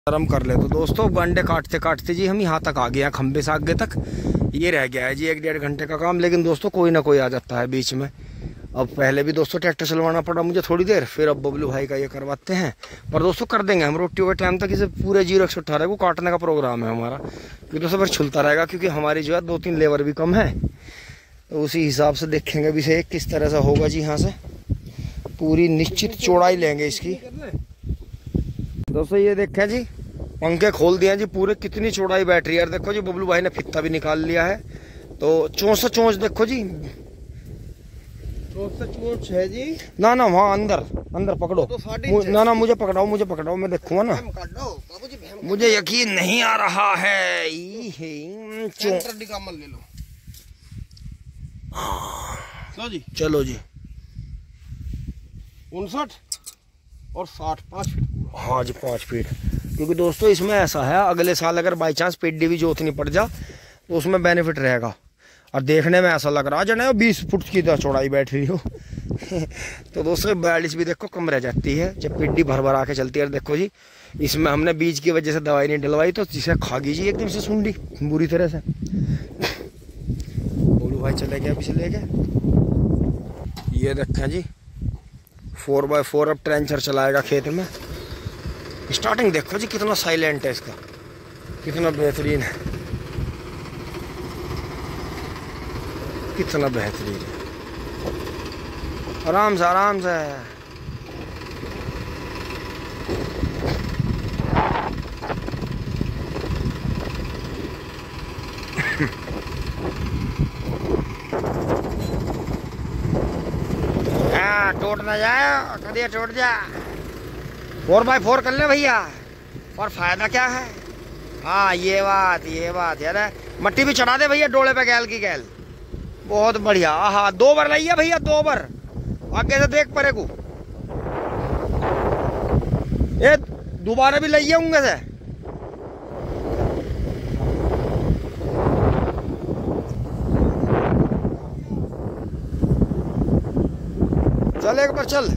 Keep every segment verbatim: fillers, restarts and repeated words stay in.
आराम कर ले। तो दोस्तों गंडे काटते काटते जी हम यहाँ तक आ गए हैं, खंबे से आगे तक ये रह गया है जी एक डेढ़ घंटे का काम। लेकिन दोस्तों कोई ना कोई आ जाता है बीच में। अब पहले भी दोस्तों ट्रैक्टर चलवाना पड़ा मुझे थोड़ी देर, फिर अब बबलू भाई का ये करवाते हैं। पर दोस्तों कर देंगे हम रोटी के टाइम तक इसे पूरे जीरो एक सौ अठारह को काटने का प्रोग्राम है हमारा, क्योंकि दोस्तों फिर छुलता रहेगा, क्योंकि हमारी जो है दो तीन लेबर भी कम है। तो उसी हिसाब से देखेंगे अभी से किस तरह से होगा जी। यहाँ से पूरी निश्चित चौड़ाई लेंगे इसकी। दोस्तों ये देखें जी पंखे खोल दिए जी पूरे, कितनी चौड़ाई बैटरी है। देखो जी बबलू भाई ने फित्ता भी निकाल लिया है। तो चोंच से चोंच देखो जी, चोंच से चोंच है जी। ना ना वहाँ अंदर अंदर पकड़ो तो ना ना मुझे पकड़ाओ मुझे पकड़ाओ, मैं देखूंगा ना। मुझे यकीन नहीं आ रहा है। ले लो लो जी, चलो जी उनसठ और साठ पाँच फीट। हाँ जी पाँच फीट। क्योंकि दोस्तों इसमें ऐसा है अगले साल अगर बाई चांस पेडी भी जोतनी पड़ जा तो उसमें बेनिफिट रहेगा। और देखने में ऐसा लग रहा है जने बीस फुट की तो चौड़ाई बैठ रही हो। तो दोस्तों बयालीस भी देखो कम रह जाती है जब पेडी भर भर आके चलती है। देखो जी इसमें हमने बीज की वजह से दवाई नहीं डलवाई तो जिसे खा गई जी एकदम से सुंडी बुरी तरह से। बोलू भाई चले गया अभी से ले गए। ये देखें जी फोर बाय फोर अब ट्रेंचर चलाएगा खेत में। स्टार्टिंग देखो जी कितना साइलेंट है इसका, कितना बेहतरीन है, कितना बेहतरीन है। आराम से आराम से हाँ टूट ना जाए, कभी टूट जा। फोर बाय फोर कर ले भैया, और फायदा क्या है। हाँ ये बात ये बात यार, मट्टी भी चढ़ा दे भैया डोले पे गैल की गैल। बहुत बढ़िया। हाँ दो बार लाइए भैया, दो बार आगे से देख परे को। ये दोबारा भी लाइए होंगे से। चल एक बार चल।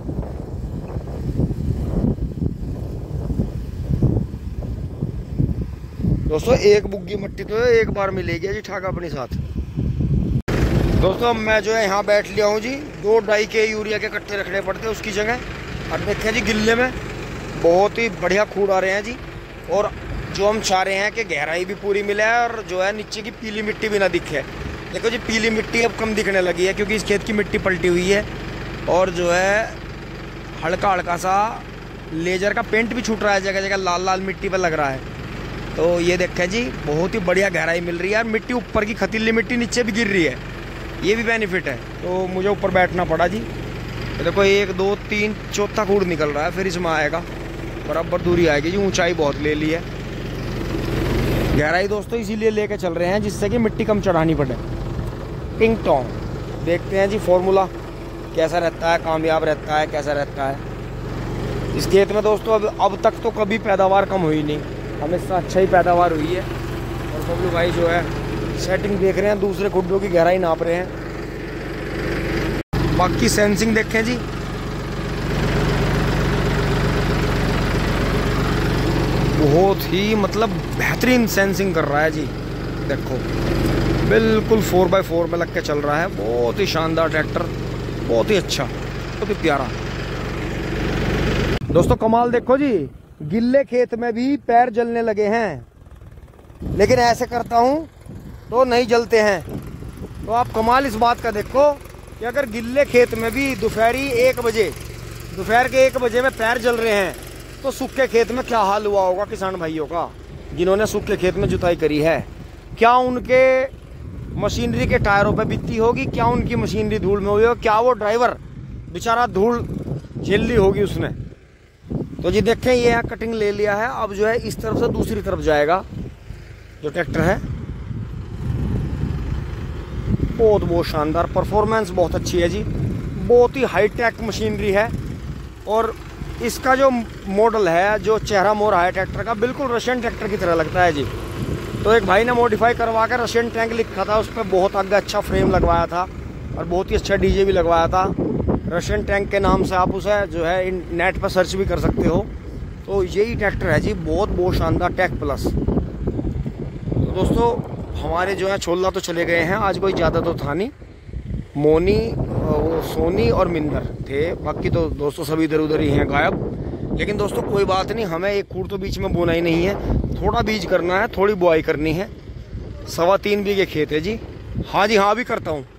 दोस्तों एक बुग्गी मट्टी तो एक बार मिलेगी जी ठाक अपने साथ। दोस्तों मैं जो है यहाँ बैठ लिया हूँ जी। दो ढाई के यूरिया के कट्टे रखने पड़ते हैं उसकी जगह। अब देखें जी गिल्ले में बहुत ही बढ़िया खूड़ आ रहे हैं जी। और जो हम चाह रहे हैं कि गहराई भी पूरी मिले और जो है नीचे की पीली मिट्टी भी ना दिखे। देखो जी पीली मिट्टी अब कम दिखने लगी है क्योंकि इस खेत की मिट्टी पलटी हुई है और जो है हल्का हल्का सा लेजर का पेंट भी छूट रहा है, जगह जगह लाल लाल मिट्टी पर लग रहा है। तो ये देखें जी बहुत ही बढ़िया गहराई मिल रही है और मिट्टी ऊपर की खतीली मिट्टी नीचे भी गिर रही है, ये भी बेनिफिट है। तो मुझे ऊपर बैठना पड़ा जी। देखो एक दो तीन चौथा खूड़ निकल रहा है, फिर इसमें आएगा बराबर दूरी आएगी जी। ऊंचाई बहुत ले ली है। गहराई दोस्तों इसीलिए लेके चल रहे हैं जिससे कि मिट्टी कम चढ़ानी पड़े। टिंग टोंग देखते हैं जी फॉर्मूला कैसा रहता है, कामयाब रहता है कैसा रहता है। इस खेत में दोस्तों अब अब तक तो कभी पैदावार कम हुई नहीं, हमेशा अच्छा ही पैदावार हुई है। और बबलू भाई जो है सेटिंग देख रहे हैं, दूसरे खुड्डों की गहराई नाप रहे हैं। बाकी सेंसिंग देखें जी बहुत ही मतलब बेहतरीन सेंसिंग कर रहा है जी। देखो बिल्कुल फोर बाय फोर में लग के चल रहा है। बहुत ही शानदार ट्रैक्टर, बहुत ही अच्छा, बहुत ही प्यारा। दोस्तों कमाल देखो जी, गिल्ले खेत में भी पैर जलने लगे हैं, लेकिन ऐसे करता हूँ तो नहीं जलते हैं। तो आप कमाल इस बात का देखो कि अगर गिल्ले खेत में भी दोपहरी एक बजे दोपहर के एक बजे में पैर जल रहे हैं तो सूखे खेत में क्या हाल हुआ होगा किसान भाइयों का, जिन्होंने सूखे खेत में जुताई करी है। क्या उनके मशीनरी के टायरों पे बीती होगी, क्या उनकी मशीनरी धूल में हुई होगी, क्या वो ड्राइवर बेचारा धूल झेल ली होगी उसने। तो जी देखें ये यहाँ कटिंग ले लिया है। अब जो है इस तरफ से दूसरी तरफ जाएगा जो ट्रैक्टर है। बहुत बहुत शानदार परफॉर्मेंस, बहुत अच्छी है जी। बहुत ही हाईटेक मशीनरी है और इसका जो मॉडल है, जो चेहरा मोहरा है ट्रैक्टर का, बिल्कुल रशियन ट्रैक्टर की तरह लगता है जी। तो एक भाई ने मॉडिफाई करवा कर रशियन टैंक लिखा था, उस पर बहुत आगे अच्छा फ्रेम लगवाया था और बहुत ही अच्छा डीजे भी लगवाया था। रशियन टैंक के नाम से आप उसे जो है इन नेट पर सर्च भी कर सकते हो। तो यही ट्रैक्टर है जी, बहुत बहुत शानदार टेक प्लस। तो दोस्तों हमारे जो है छोला तो चले गए हैं, आज कोई ज़्यादा तो था नहीं, मोनी वो सोनी और मिंदर थे, बाकी तो दोस्तों सभी इधर उधर ही हैं गायब। लेकिन दोस्तों कोई बात नहीं, हमें एक खूर तो बीच में बोना ही नहीं है, थोड़ा बीज करना है, थोड़ी बुआई करनी है। सवा तीन बीघे खेत है जी। हाँ जी हाँ भी करता हूँ।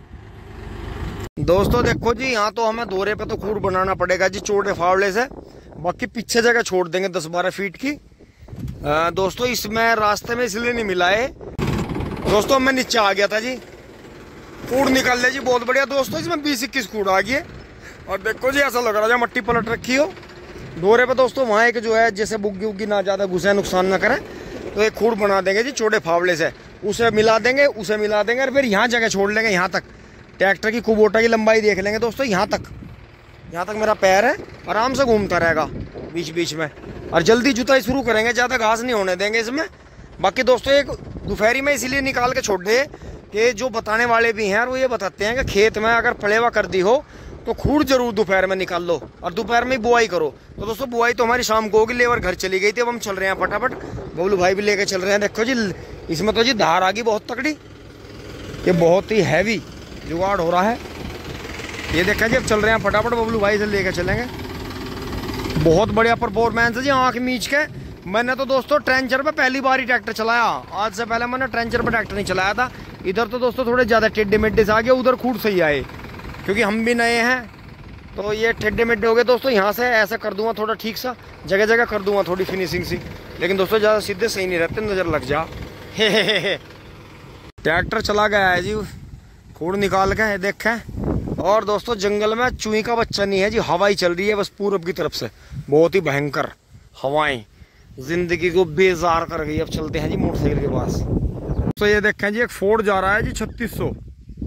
दोस्तों देखो जी, यहाँ तो हमें दौरे पे तो खूर बनाना पड़ेगा जी चौड़े फावड़े से, बाकी पीछे जगह छोड़ देंगे दस बारह फीट की। आ, दोस्तों इसमें रास्ते में इसलिए नहीं मिला है दोस्तों, मैं नीचे आ गया था जी, कूड़ निकाल ले जी, बहुत बढ़िया दोस्तों, इसमें बीस इक्कीस कूड़ आ गए। और देखो जी ऐसा लग रहा है मट्टी पलट रखी हो डोरे पे दोस्तों। वहाँ एक जो है जैसे बुग्गी उग्गी ना ज़्यादा घुसे, नुकसान ना करे, तो एक खूड़ बना देंगे जी चौड़े फावड़े से, उसे मिला देंगे उसे मिला देंगे और फिर यहाँ जगह छोड़ लेंगे, यहाँ तक ट्रैक्टर की कुबोटा की लंबाई देख लेंगे दोस्तों, यहाँ तक यहाँ तक मेरा पैर है, आराम से घूमता रहेगा बीच बीच में। और जल्दी जुताई शुरू करेंगे, ज़्यादा घास नहीं होने देंगे इसमें। बाकी दोस्तों एक दोपहरी में इसीलिए निकाल के छोड़ दे कि जो बताने वाले भी हैं वो ये बताते हैं कि खेत में अगर पलेवा कर दी हो तो खूड़ जरूर दोपहर में निकाल लो और दोपहर में बुआई करो। तो दोस्तों बुआई तो हमारी शाम को होगी, लेबर घर चली गई थी, अब हम चल रहे हैं फटाफट, बबलू भाई भी लेके चल रहे हैं। देखो जी इसमें तो जी धार आ गई बहुत तकड़ी, ये बहुत ही हैवी जुगाड़ हो रहा है। ये देखा जी अब चल रहे हैं फटाफट, बबलू भाई से लेके चलेंगे। बहुत बढ़िया परफॉर्मेंस है जी, आँख मीच के। मैंने तो दोस्तों ट्रेंचर पे पहली बार ही ट्रैक्टर चलाया, आज से पहले मैंने ट्रेंचर पे ट्रैक्टर नहीं चलाया था। इधर तो दोस्तों थोड़े ज़्यादा टेढ़े मेढ़े से आ गए, उधर खूट सही आए, क्योंकि हम भी नए हैं तो ये टेढ़े मेढ़े हो गए दोस्तों। यहाँ से ऐसा कर दूंगा थोड़ा ठीक सा, जगह जगह कर दूंगा थोड़ी फिनिशिंग सी, लेकिन दोस्तों ज़्यादा सीधे सही नहीं रहते, नज़र लग जा। हे हे हे ट्रैक्टर चला गया है जी खूड़ निकाल के देखें। और दोस्तों जंगल में चूही का बच्चा नहीं है जी, हवाई चल रही है बस पूरब की तरफ से, बहुत ही भयंकर हवाएं जिंदगी को बेजार कर गई। अब चलते हैं जी मोटरसाइकिल के पास। तो ये देखें जी एक फोर्ड जा रहा है जी छत्तीस सौ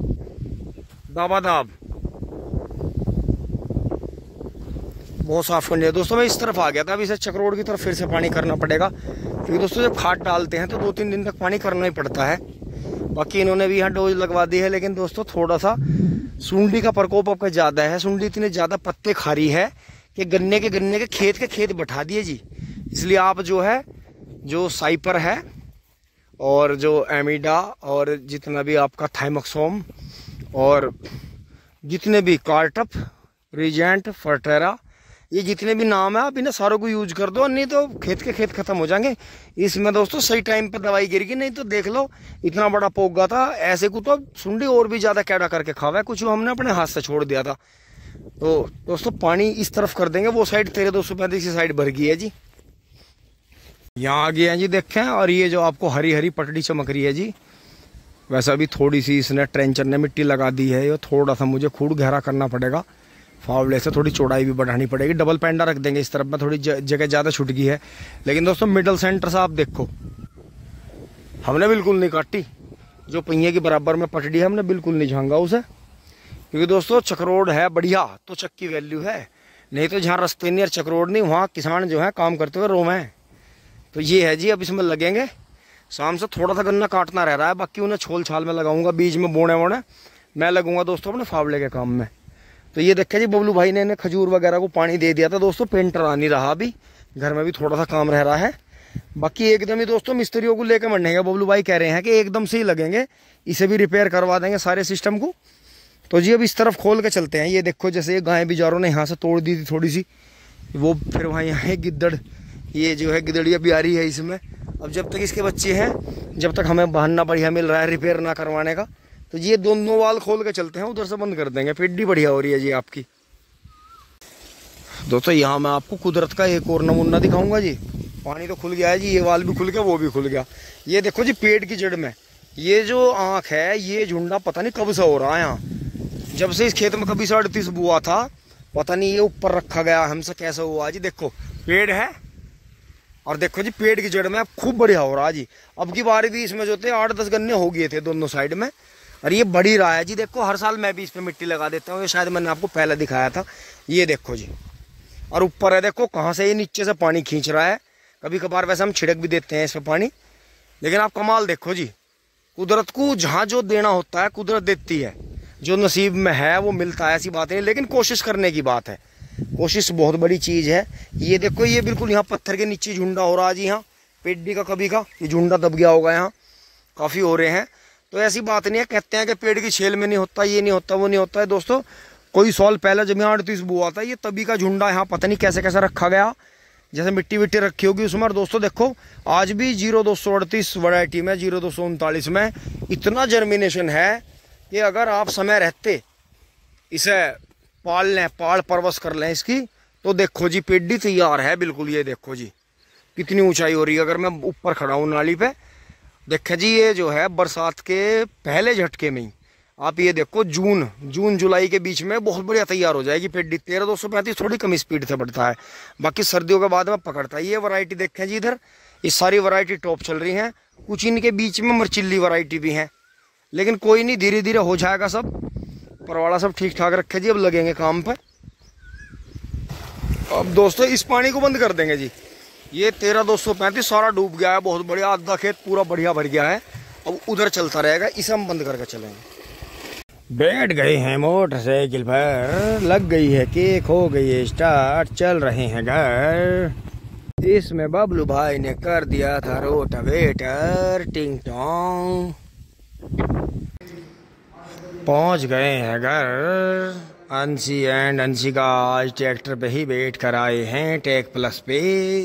दाबादाब, बहुत साफ करनी है दोस्तों। मैं इस तरफ आ गया था, अभी इसे चक्रोड की तरफ फिर से पानी करना पड़ेगा, क्योंकि दोस्तों जब खाद डालते हैं तो दो तीन दिन तक पानी करना ही पड़ता है। बाकी इन्होंने भी यहाँ डोज लगवा दी है, लेकिन दोस्तों थोड़ा सा सुंडी का प्रकोप आपका ज़्यादा है। सुंडी इतने ज़्यादा पत्ते खा रही है कि गन्ने के गन्ने के खेत के खेत बैठा दिए जी। इसलिए आप जो है जो साइपर है और जो एमिडा और जितना भी आपका थाइमोक्सोम और जितने भी कार्टप रीजेंट फर्टेरा, ये जितने भी नाम है आप इन्हें सारों को यूज कर दो, नहीं तो खेत के खेत खत्म हो जाएंगे। इसमें दोस्तों सही टाइम पे दवाई गिरेगी, नहीं तो देख लो इतना बड़ा पोगा था, ऐसे को तो सुंडी और भी ज़्यादा कैड़ा करके खावा है, कुछ हमने अपने हाथ से छोड़ दिया था। तो दोस्तों पानी इस तरफ कर देंगे, वो साइड तेरह दो सौ पैंतीस की साइड भर गई है जी। यहाँ आ गए हैं जी देखें, और ये जो आपको हरी हरी पटड़ी चमक रही है जी, वैसा भी थोड़ी सी इसने ट्रेंचर ने मिट्टी लगा दी है। ये थोड़ा सा मुझे खूड़ गहरा करना पड़ेगा, फावड़े से थोड़ी चौड़ाई भी बढ़ानी पड़ेगी। डबल पेंडा रख देंगे इस तरफ में, थोड़ी जगह ज़्यादा छुट गई है। लेकिन दोस्तों मिडल सेंटर से आप देखो, हमने बिल्कुल नहीं काटी, जो पहिए के बराबर में पटड़ी है हमने बिल्कुल नहीं झांगा उसे, क्योंकि दोस्तों चक्रोड है बढ़िया तो चक की वैल्यू है, नहीं तो जहाँ रस्ते नहीं और चक्रोड नहीं वहाँ किसान जो है काम करते हुए रोम है। तो ये है जी, अब इसमें लगेंगे। शाम से थोड़ा सा गन्ना काटना रह रहा है, बाकी उन्हें छोल छाल में लगाऊंगा, बीज में बोने वोने मैं लगूंगा दोस्तों अपने फावड़े के काम में। तो ये देखे जी बबलू भाई ने इन्हें खजूर वगैरह को पानी दे दिया था दोस्तों, पेंटर आ नहीं रहा, अभी घर में भी थोड़ा सा काम रह रहा है। बाकी एकदम ही दोस्तों मिस्त्रियों को लेकर मंडेंगे, बबलू भाई कह रहे हैं कि एकदम से ही लगेंगे, इसे भी रिपेयर करवा देंगे सारे सिस्टम को। तो जी अब इस तरफ खोल के चलते हैं। ये देखो जैसे ये गाय बिजारों ने यहाँ से तोड़ दी थी थोड़ी सी, वो फिर वहाँ यहाँ गिद्दड़, ये जो है गिदड़िया भी आ रही है इसमें। अब जब तक इसके बच्चे हैं, जब तक हमें बहाना बढ़िया मिल रहा है रिपेयर ना करवाने का, तो ये दोनों वाल खोल के चलते हैं, उधर से बंद कर देंगे। पिड्डी बढ़िया हो रही है जी आपकी। दोस्तों यहाँ मैं आपको कुदरत का एक और नमूना दिखाऊंगा जी। पानी तो खुल गया है जी, ये वाल भी खुल गया, वो भी खुल गया। ये देखो जी पेड़ की जड़ में ये जो आँख है, ये झुंडा पता नहीं कब से हो रहा है यहाँ, जब से इस खेत में कभी से अड़तीस बुआ था, पता नहीं ये ऊपर रखा गया हमसे कैसे हुआ जी। देखो पेड़ है और देखो जी पेड़ की जड़ में खूब बढ़िया हो रहा जी। अब की बार भी इसमें जो थे आठ दस गन्ने हो गए थे दोनों साइड में, और ये बढ़ी रहा है जी। देखो हर साल मैं भी इस पे मिट्टी लगा देता हूँ, ये शायद मैंने आपको पहले दिखाया था। ये देखो जी, और ऊपर है देखो कहाँ से ये नीचे से पानी खींच रहा है। कभी कभार वैसे हम छिड़क भी देते हैं इस पर पानी, लेकिन आप कमाल देखो जी, कुदरत को जहाँ जो देना होता है कुदरत देती है, जो नसीब में है वो मिलता है, ऐसी बात नहीं, लेकिन कोशिश करने की बात है। कोशिश बहुत बड़ी चीज़ है। ये देखो, ये बिल्कुल यहाँ पत्थर के नीचे झुंडा हो रहा है जी। यहाँ पेड़ी का कभी का ये झुंडा दब गया होगा, यहाँ काफ़ी हो रहे हैं। तो ऐसी बात नहीं है, कहते हैं कि पेड़ की छेल में नहीं होता, ये नहीं होता, वो नहीं होता है। दोस्तों कोई साल पहले जब यहाँ अड़तीस बुआ था, ये तभी का झुंडा यहाँ पता नहीं कैसे कैसे रखा गया, जैसे मिट्टी विट्टी रखी होगी उसमें। और दोस्तों देखो, आज भी जीरो दो सौ अड़तीस वैरायटी में, जीरो दो सौ उनतालीस में इतना जर्मिनेशन है कि अगर आप समय रहते इसे पाल लें, पाल परवश कर लें इसकी, तो देखो जी पेड़ी तैयार है बिल्कुल। ये देखो जी कितनी ऊंचाई हो रही है। अगर मैं ऊपर खड़ा हूँ नाली पे, देखें जी, ये जो है बरसात के पहले झटके में ही आप ये देखो, जून जून जुलाई के बीच में बहुत बढ़िया तैयार हो जाएगी पेड़ी। तेरह दो सौ पैंतीस थोड़ी कम स्पीड से बढ़ता है, बाकी सर्दियों के बाद में पकड़ता है। ये वैरायटी देखें जी इधर, ये सारी वैरायटी टॉप चल रही हैं। कुछ इनके बीच में मरचिल्ली वैरायटी भी हैं, लेकिन कोई नहीं, धीरे धीरे हो जाएगा सब। परवाड़ा सब ठीक ठाक रखे जी, अब लगेंगे काम पे। अब दोस्तों इस पानी को बंद कर देंगे जी। ये तेरह दो सौ पैंतीस सारा डूब गया है, बहुत बढ़िया, आधा खेत पूरा बढ़िया भर गया है। अब उधर चलता रहेगा, इसे हम बंद करके चलेंगे। बैठ गए हैं मोटरसाइकिल पर, लग गई है किक, हो गई है स्टार्ट, चल रहे हैं घर। इसमें बबलू भाई ने कर दिया था रोटावेटर, टिंग टोंग। पहुंच गए हैं घर। अंशी एंड अंशिका आज ट्रैक्टर पे ही बैठ कर आए हैं, टेक प्लस पे।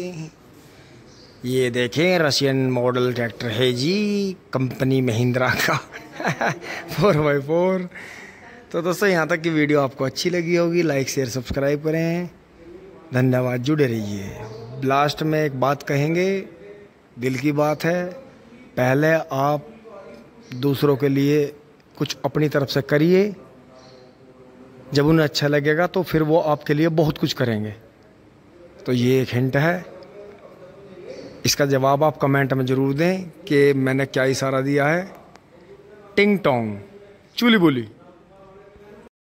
ये देखें, रशियन मॉडल ट्रैक्टर है जी, कंपनी महिंद्रा का फोर बाई फोर। तो दोस्तों यहाँ तक की वीडियो आपको अच्छी लगी होगी, लाइक शेयर सब्सक्राइब करें। धन्यवाद, जुड़े रहिए। लास्ट में एक बात कहेंगे, दिल की बात है, पहले आप दूसरों के लिए कुछ अपनी तरफ से करिए, जब उन्हें अच्छा लगेगा तो फिर वो आपके लिए बहुत कुछ करेंगे। तो ये एक हिंट है, इसका जवाब आप कमेंट में ज़रूर दें कि मैंने क्या इशारा दिया है। टिंग टोंग, चूली बोली।